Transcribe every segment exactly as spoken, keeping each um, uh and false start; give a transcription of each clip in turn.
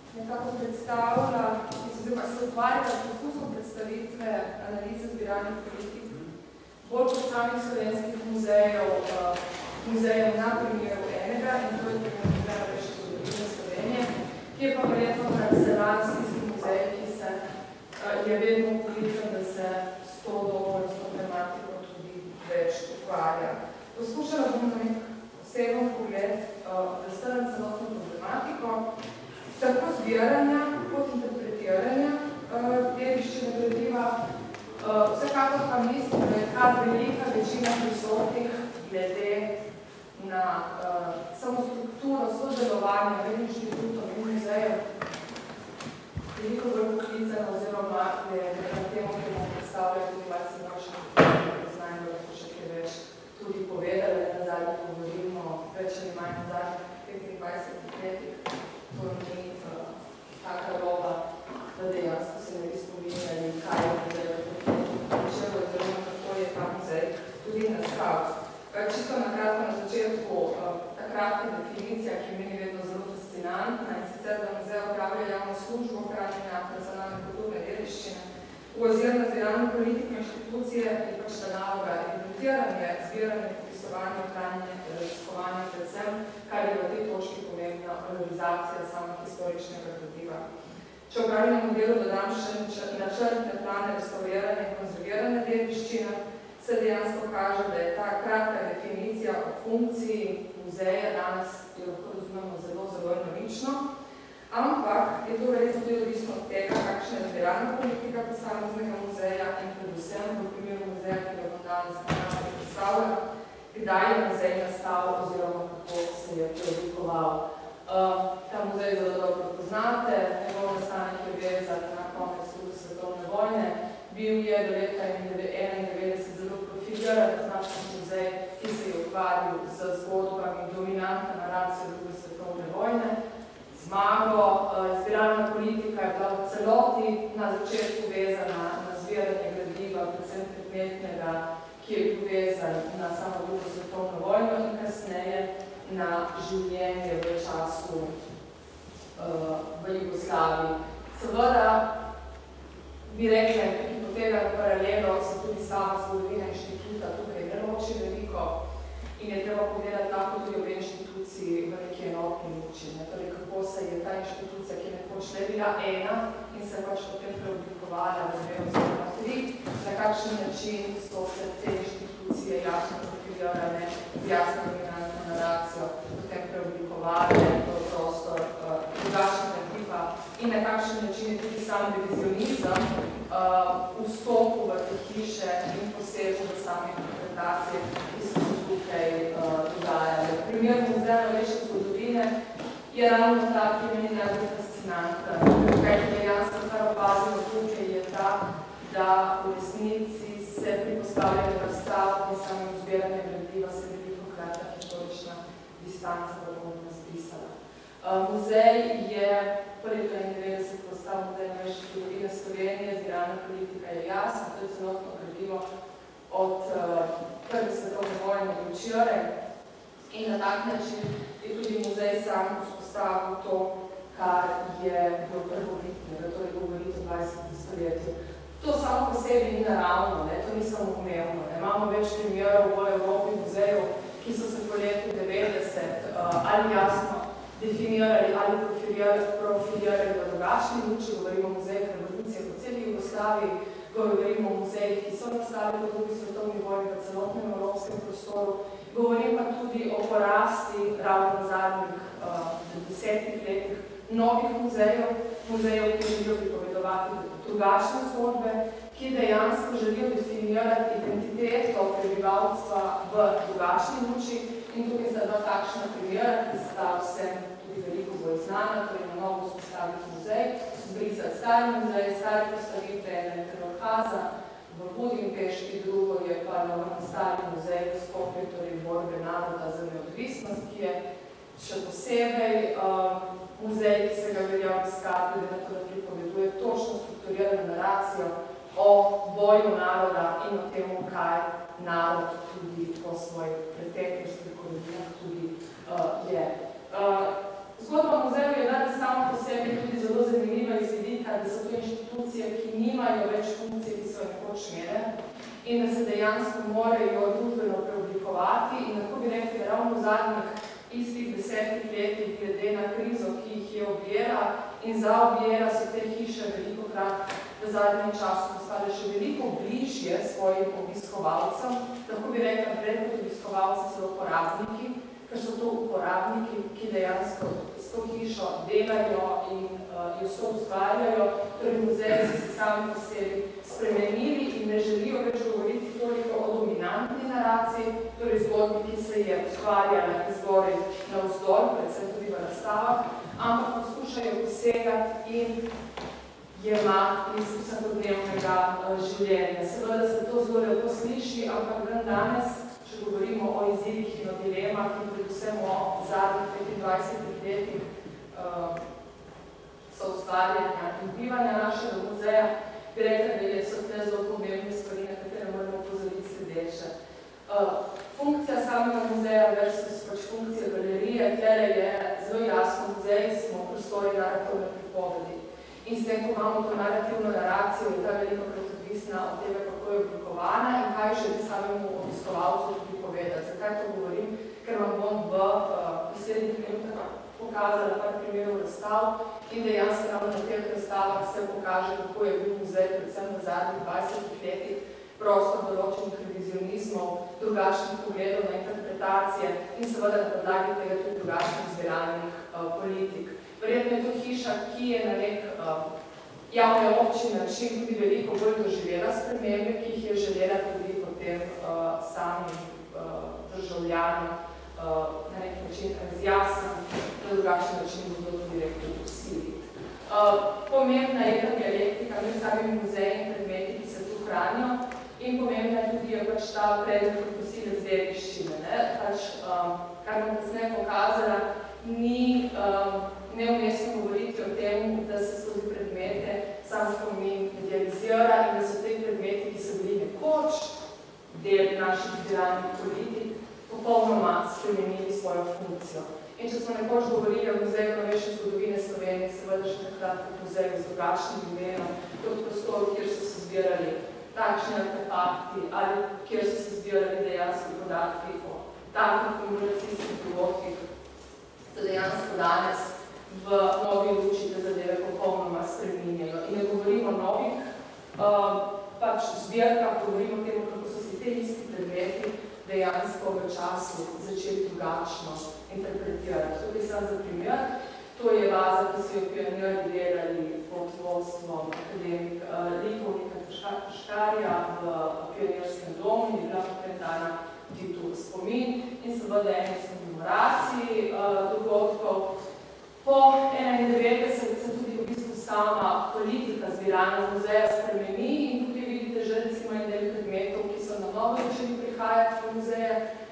nekako predstavlja, oziroma se ukvarja s poskusom predstavitve analize zbiranja politik, bolj kot samih slovenskih muzejev, muzejev na primeru enega, in to je primer reči zgodovine Slovenije, ki je pa verjetno karakteristik muzej, ki se je vedno poklican, da se s to dobro in s to tematiko tudi več ukvarja. Poskušala bom na nek osebno pogled predstavljati celotno problematiko, tako zbiranja kot interpretiranja dediščine gradiva. Vsekakor pa mislim, da je kar velika večina prisotnih glede na samo strukturo sodelovanja med inštitutom in muzejem veliko bolj poklicana oziroma je na temo, ki bomo predstavljali tudi vas in vašem znanju, da lahko še kaj več tudi povedali. Na zadnji govorimo več ali manj na zadnjih petindvajsetih letih. To ni taka roba, da dejansko se ne bi spominjali, kaj je muzej počelo oziroma kako je ta muzej tudi nastal. Čisto nakratko na začetku ta kratka definicija, ki je meni vedno zelo fascinantna, in sicer, da muzej opravlja javno službo ohranjanja nacionalne kulturne dediščine. V ozirno zbiralno politiko inštitucije je pač ta naloga evidentiranje, zbiranje, popisovanje, ohranjanje, raziskovanje, predvsem, kar je v tej točki pomembna valorizacija samega historičnega gradiva. Če v pravljenem delu dodam še načrtne plane restauriranja in konzerviranja dediščine, se dejansko kaže, da je ta kratka definicija o funkciji muzeja danes, jo lahko razumemo zelo, zelo enovično, ampak je to verjetno tudi odvisno od tega, kakšna je zbiralna politika posameznega muzeja in predvsem v primeru muzeja, ki ga bom danes nekako predstavljala, kdaj je muzej nastal oziroma kako se je preoblikoval. Ta muzej zelo dobro poznate, njegov nastanek je vezan na konec druge svetovne vojne, bil je do leta enaindevetdeset zelo profiliran značen muzej, ki se je ukvarjal z zgodbami dominantne naracije druge svetovne vojne. Zmago, zbiralna politika je bila v celoti na začetku vezana na zbiranje gradiva, predvsem predmetnega, ki je bil vezan na samo drugo svetovno vojno in kasneje na življenje v času v Jugoslaviji. Seveda bi rekla, ki potega paralelo, se tudi sama zgodovina inštituta tukaj ne loči veliko in je treba povedati lahko tudi obe inštituciji v neki enotni luči. Torej, kako se je ta inštitucija, ki nekoč ne bila ena in se pač potem preoblikovala v dve oziroma tri, na kakšen način so se te inštitucije jasno profilirane, z jasno dominantno naracijo, potem preoblikovale v prostor drugačnega tipa in na kakšen način je tudi sam revizionizem vstopu v te hiše in posebno v same interpretacije, ki so se tukaj dogajale. Primer muzeja novejše zgodovine je ravno ta, ki je meni najbolj fascinanten. Kaj je jasno, kar opazimo tukaj, je ta, da v resnici se pri postavljanju razstav in samem zbiranju gradiva se velikokrat ta historična distanca vrlo razpisala. Muzej je prvi enaindevetdeset postal muzej novejše zgodovine Slovenije, zbiralna politika je jasna, to je celotno gradivo od prve svetovne vojne do včeraj in na tak način je tudi muzej sam vzpostavil to, kar je bilo prvobitnega, torej govoriti o dvajsetem stoletju. To samo po sebi ni naravno, ne? To ni samo umevno. Imamo več primerov v Evropi muzejev, ki so se po letu devetdeset ali jasno definirali ali profilirali v drugačni luči, govorimo o muzejih revolucije po celi Jugoslaviji, govorimo o muzejih, ki so nastali po drugi svetovni vojni v celotnem evropskem prostoru, govorim pa tudi o porasti ravno v zadnjih desetih letih novih muzejev, muzejev, ki želijo pripovedovati drugačne zgodbe, ki dejansko želijo definirati identiteto prebivalstva v drugačni luči in tukaj sta dva takšna primera, ki sta vsem tudi veliko bolj znana, torej na novo vzpostaviti muzej, zbrisati stari muzej, stari postavitve, ena je Terorhaza, v Budimpešti, drugo je pa novonastali muzej v Skopju, torej borbe naroda za neodvisnost, ki je še posebej muzej, ki se ga velja obiskati, da na to, da pripoveduje točno strukturirano naracijo o boju naroda in o tem, kaj narod tudi po svoji preteklosti, kolonijah tudi je. Zgodba muzeju je dati samo po sebi tudi da so to inštitucije, ki nimajo več funkcije, ki so nekoč imele in da se dejansko morajo družbeno preoblikovati in lahko bi rekli, da ravno v zadnjih istih desetih letih glede na krizo, ki jih je objela in zaobjela, so te hiše velikokrat v zadnjem času postale še veliko bližje svojim obiskovalcem. Lahko bi rekla, pred kot obiskovalci so uporabniki, ker so to uporabniki, ki dejansko s to hišo delajo in uh, jo so ustvarjajo, torej muzeji so se sami po sebi spremenili in ne želijo več govoriti toliko o dominantni naraciji, torej zgodbi, ki se je ustvarjala izgori na vzdolj, predvsem tudi v razstavah, ampak poskušajo posegati in jemati iz vsakodnevnega uh, življenja. Seveda se to zelo lepo sliši, ampak dan danes, če govorimo o izzivih in o dilemah in predvsem o zadnjih petindvajsetih letih uh, soustvarjanja in vplivanja našega muzeja, bi rekla, da so te zelo pomembne stvari, na katere moramo pozoriti sledeče. Uh, funkcija samega muzeja versus pač funkcija galerije, tlele je zelo jasno, muzeji smo prostori narativne pripovedi. In s tem, ko imamo to narativno naracijo, je ta velikokrat odvisna od tega, kako je oblikovana in kaj želi samemu obiskovalcu tudi povedati. Zakaj to govorim? Ker vam bom v uh, naslednjih minutah pokazala par primerov razstav in dejansko ravno na teh razstavah se pokaže, kako je bil muzej predvsem v zadnjih dvajsetih letih prostor določenih revizionizmov, drugačnih pogledov na interpretacije in seveda na podlagi tega tudi drugačnih zbiralnih uh, politik. Verjetno je to hiša, ki je na nek uh, javne občine način tudi veliko bolj doživela spremembe, ki jih je želela tudi potem uh, sami uh, državljani uh, na nek način razjasniti, na drugačen način bodo tudi rekli vsiliti. Uh, pomembna je ta dialektika med samimi muzeji in predmeti, ki se tu hranijo, in pomembna je tudi je pač ta predmet kot nosilec dediščine. Pač, um, kar bom kasneje pokazala, ni um, neumestno govoriti o tem, da se skozi predmete sam spomin idealizira in da so te predmeti, ki so bili nekoč del naših zbiralnih politik, popolnoma spremenili svojo funkcijo. In če smo nekoč govorili o muzeju novejše zgodovine Slovenije, seveda še takrat kot muzej z drugačnim imenom, kot prostor, kjer so se zbirali takšni artefakti ali kjer so se zbirali dejanski podatki o takih komunikacijskih dogodkih, da dejansko danes v novi luči te zadeve popolnoma spreminjajo. In ne govorimo o novih uh, pač zbirkah, govorimo o tem, kako so se te isti predmeti dejansko v času začeli drugačno interpretirati. Tukaj sam za primer, to je vaza, ki so jo pionirji delali pod vodstvom akademik uh, likovnika Trškarja v pionirskem domu in je bila potem dana titul spomin in seveda eni smo memoraciji uh, dogodkov. Po enaindevetdeset se tudi v bistvu sama politika zbiranja muzeja spremeni in tudi vidite že recimo en del predmetov, ki so na novo začeli prihajati v muzeje.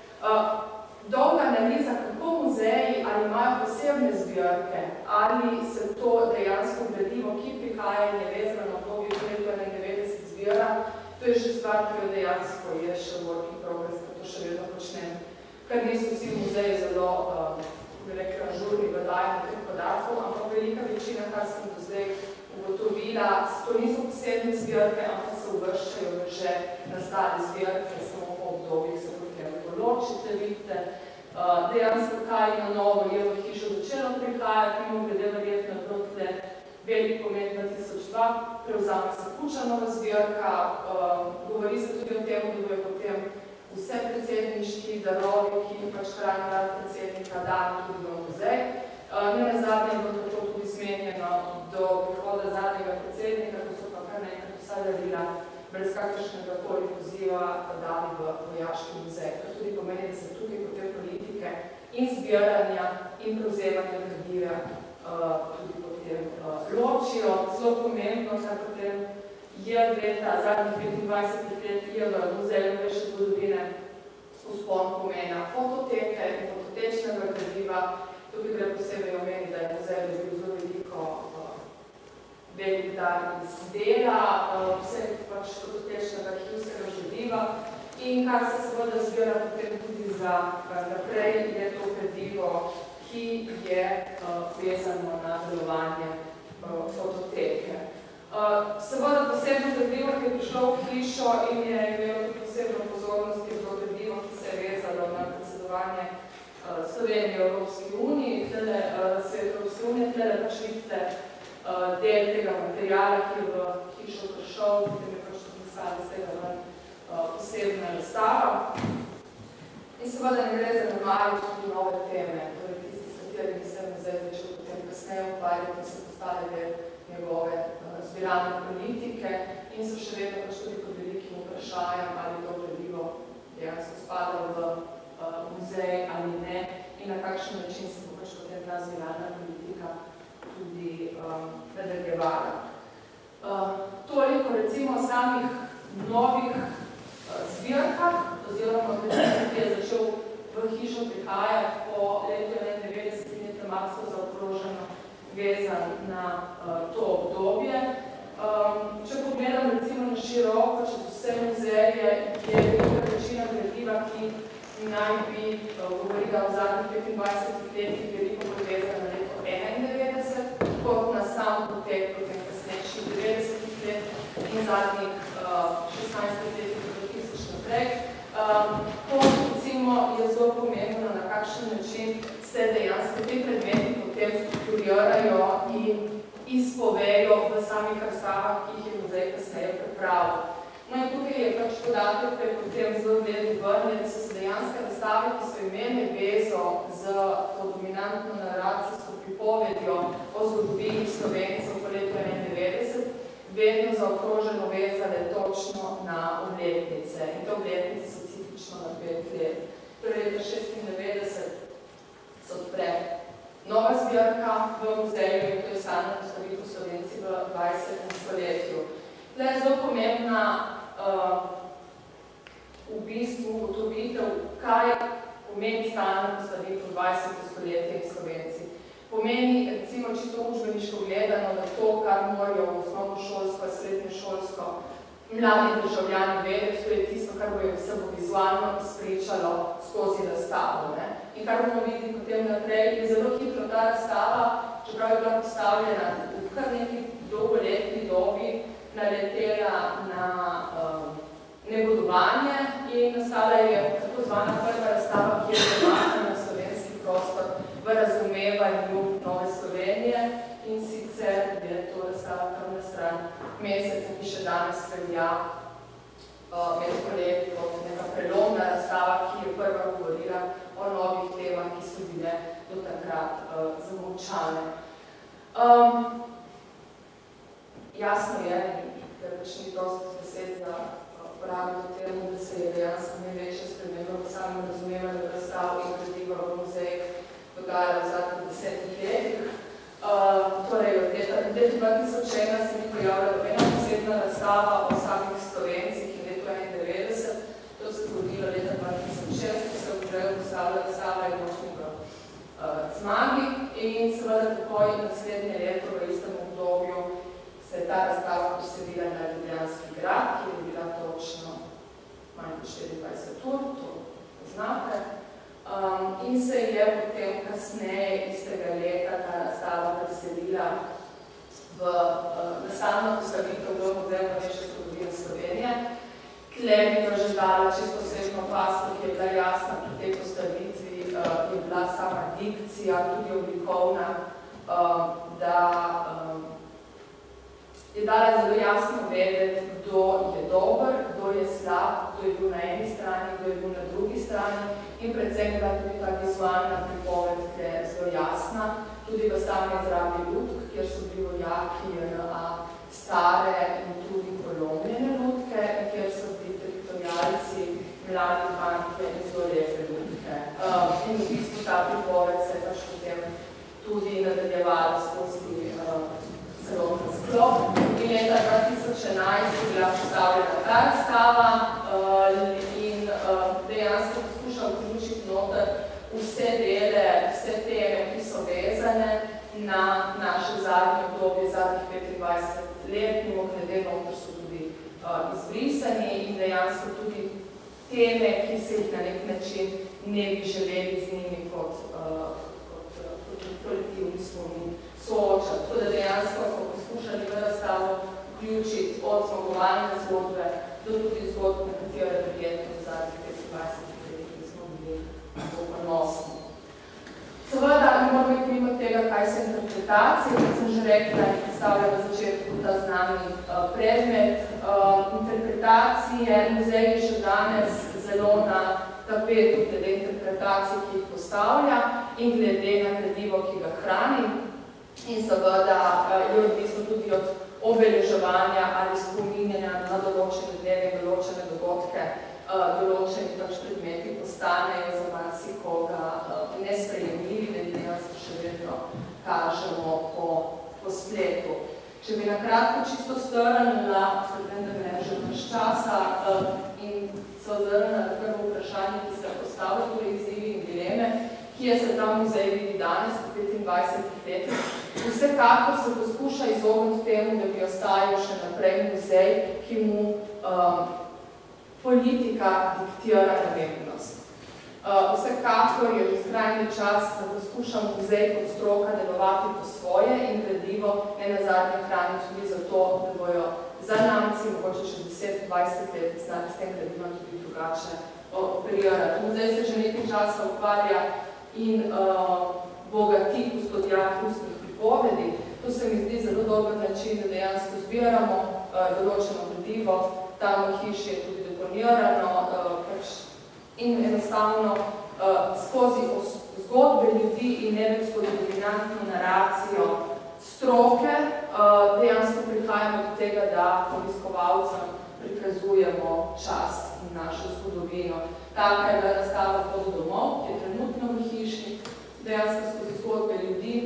Uh, dolga analiza, kako muzeji ali imajo posebne zbirke, ali se to dejansko gradivo, ki prihaja in je vezano na obdobje pred enaindevetdeset zbira, to je še stvar, ki jo dejansko je še work in progress, da to še vedno počnem. Kar niso vsi muzeji zelo uh, bi rekla, žurni v dajanju teh podatkov, ampak velika večina, kar sem do zdaj ugotovila, to niso posebne zbirke, ampak se uvrščajo v že nastale zbirke, samo po obdobjih se potem določite, vidite, uh, dejansko kaj na novo je v hišo začelo prihajati, mimo glede verjetno odnotle velik pomen dva tisoč dva, prevzame se Kučanova zbirka, uh, govori se tudi o tem, da bojo potem vse predsedniški darovi, ki jih pač hrani rad predsednika, dani tudi v muzej. Uh, ne nazadnje je bilo to tudi zmenjeno do prihoda zadnjega predsednika, ko so pa kar nekaj vsa darila brez kakršnega koli poziva dali v vojaški muzej. To tudi pomeni, da se tudi po te politike in zbiranja in prevzemanja gradiva uh, tudi potem uh, ločijo. Zelo pomembno, kar potem je leta zadnjih petindvajsetih let je v muzeju novejše zgodovine vzpon pomena fototeke in fototečnega gradiva. Tukaj gre posebej omeni, da je muzej dobil zelo veliko uh, velik dar iz dela, uh, vse pač fototečnega arhivskega gradiva in kar se seveda zbira potem tudi za naprej, je to gradivo, ki je uh, vezano na delovanje uh, fototeke. Seveda posebno gradivo, ki je prišlo v hišo in je imelo tudi posebno pozornost, ki je bilo gradivo, ki se je vezalo na predsedovanje Slovenije v Evropski uniji, tele svet Evropske unije, tele pač vidite del tega materijala, ki je v hišo prišel, potem je pač napisali z tega ven posebna razstava. In seveda ne gre zanemariti tudi nove teme, torej tisti, s katerimi se muzej začel potem kasneje ukvarjati in se postali del njegove zbiralne politike in so še vedno pač tudi pod velikim vprašanjem, ali to gradivo dejansko spada v muzej ali ne in na kakšen način se bo pač potem ta zbiralna politika tudi nadaljevala. Toliko recimo o samih novih zbirkah, oziroma ki je začel v hišo prihajati po letu enaindevetdeset in je tematsko zaokroženo vezan na to obdobje. Če pogledam recimo na široko, čez vse muzeje, je velika večina gradiva, ki naj bi govorila o zadnjih petindvajsetih letih veliko povezana na leto enaindevetdeset, kot na sam potek potem kasnejših devetdesetih let in zadnjih šestnajstih letih do dva tisoč naprej. Kot recimo je zelo pomembno, na kakšen način se dejansko te predmeti potem strukturirajo in izpovejo v samih razstavah, ki jih je muzej kasneje pripravil. No in tukaj je pač podatek, da je potem zelo vedno vrne, da so se dejanske razstave, ki so imeli vezo z to dominantno naracijsko pripovedjo o zgodovini Slovencev po letu enaindevetdeset, vedno zaokroženo vezale točno na obletnice. In te obletnice so ciklično na pet let. Torej leta šestindevetdeset se odpre nova zbirka v muzeju in to je stalna postavitev Slovenci v dvajsetem stoletju. Tle je zelo pomembna v bistvu ugotovitev, kaj pomeni stalna postavitev dvajseto stoletje in Slovenci. Pomeni, recimo, čisto učbeniško gledano, da to, kar morajo v osnovnošolsko, srednješolsko mladi državljani vedeti, to je tisto, kar bo se bo vizualno spričalo skozi razstavo. In kar bomo videli potem naprej, je zelo hitro ta razstava, čeprav je bila postavljena v kar neki dolgoletni dobi, naletela na negodovanje in nastala je tako zvana prva razstava, ki je premaknila na slovenski prostor v razumevanju Nove Slovenije in sicer je to razstava kar na stran meseca, ki še danes velja med poleti kot neka prelomna razstava, ki je prva govorila o novih temah, ki so bile do takrat zamolčane. Jasno je, da pač ni dosti besed za praviti o temu, da se je dejansko največja sprememba v samem razumevanju razstav in gradiva v muzejih dogajala v zadnjih desetih letih. Torej, od leta dva tisoč ena se ni pojavljala ena posebna razstava o samih Slovencih in letu enaindevetdeset. To se zgodilo leta dva tisoč šest, ko se je v muzeju postavila razstava Enotni v zmagi in seveda takoj naslednje leto v istem obdobju se je ta razstava poselila na Ljubljanski grad, ki je bila točno manj kot štiriindvajset ur, to poznate. In se je potem kasneje istega leta ta razstava preselila v nastavno postavitev v Muzeju novejše zgodovine Slovenije. Tle bi to že dala čisto osebno opazko, ki je bila jasna pri tej postavitvi, je bila sama dikcija, tudi oblikovna, da je dala zelo jasno vedeti, kdo je dober, kdo je slab, kdo je bil na eni strani, kdo je bil na drugi strani in predvsem je bila tudi ta vizualna pripoved, ki je zelo jasna, tudi v sami izrabi lutk, kjer so bili vojaki J N A stare in tudi polomljene lutke, kjer so bili teritorijalci, mladi banke in zelo lepe lutke. In v bistvu ta pripoved se je pač potem tudi nadaljevala skozi zelo nasklop. In leta dva tisoč enajst je bila postavljena ta razstava in dejansko poskušal vključiti noter vse dele, vse teme, ki so vezane na naše zadnje obdobje, zadnjih petindvajset let, mimo glede noter so tudi izbrisani in dejansko tudi teme, ki se jih na nek način ne bi želeli z njimi kot kolektivni spomin soočati. Tako da dejansko smo poskušali v razstavo vključiti od zmagovalne zgodbe do tudi zgodbe, na katere verjetno v zadnjih petindvajsetih letih nismo bili tako ponosni. Seveda, ne moramo iti mimo tega, kaj so interpretacije, kot sem že rekla in predstavlja v začetku ta znani predmet. Interpretacije muzej je še danes zelo na tapetu glede interpretacij, ki jih postavlja in glede na gradivo, ki ga hrani. In seveda je odvisno tudi od obeleževanja ali spominjanja na določene dneve, določene dogodke, določeni pač predmeti postanejo za marsikoga nesprejemljivi, da dejansko še vedno kažemo po, po spletu. Če bi na kratko čisto strnila, vem, da me je že naš časa in se ozrnila na prvo vprašanje, ki se postavlja, torej izzivi in dileme, kje se ta muzej vidi danes po petindvajsetih letih. Vsekakor se poskuša izogniti temu, da bi ostajal še naprej muzej, ki mu um, politika diktira namembnost. Uh, vsekakor je že skrajni čas, da poskuša muzej kot stroka delovati po svoje in gradivo ne nazadnje hraniti tudi zato, da bojo zanamci, mogoče še deset dvajset let, znati s tem gradivom tudi drugače operirati. Muzej se že nekaj časa ukvarja in uh, bogati kustodijat ustnih pripovedi. To se mi zdi zelo dober način, da dejansko zbiramo uh, določeno gradivo, tam v hiši je tudi deponirano uh, pač, in enostavno uh, skozi zgodbe ljudi in ne več skozi dominantno naracijo stroke uh, dejansko prihajamo do tega, da obiskovalcem prikazujemo čas in našo zgodovino. Taka je bila razstava Pot domov, ki je trenutno v hiši, dejansko skozi zgodbe ljudi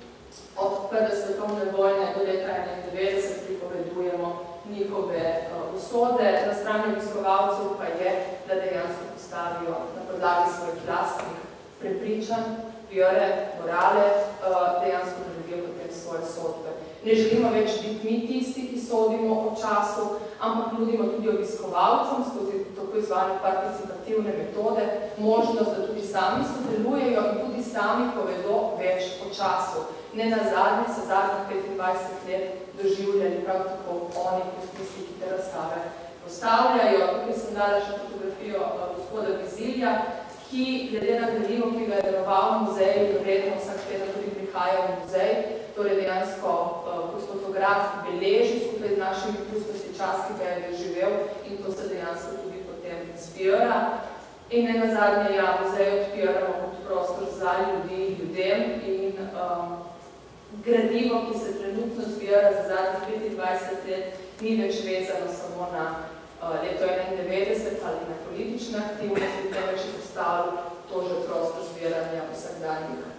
od prve svetovne vojne do leta enaindevetdeset pripovedujemo njihove uh, usode. Na strani obiskovalcev pa je, da dejansko postavijo na podlagi svojih lastnih prepričanj, vere, morale, uh, dejansko naredijo potem svoje sodbe. Ne želimo več biti mi tisti, ki sodimo o času, ampak nudimo tudi obiskovalcem skozi tako izvane participativne metode možnost, da tudi sami sodelujejo in tudi sami povedo več o času. Ne nazadnje se zadnjih petindvajset let doživljali prav tako oni, kot tisti, ki te razstave postavljajo. Tukaj sem dala še fotografijo uh, gospoda Vizilja, ki glede na gradivo, ki ga je daroval v muzeju, verjetno vsak teden tudi prihaja v muzej, torej dejansko uh, kot fotograf beleži skupaj z našimi pustnosti čas, ki ga je doživel in to se dejansko tudi potem zbira. In ne nazadnje, ja, muzej odpiramo kot prostor za ljudi, ljudem in um, gradivo, ki se trenutno zbira za zadnjih petindvajset let, ni več vezano samo na uh, leto enaindevetdeset ali na politične aktivnosti, temveč je postavil to že prostor zbiranja vsakdanjih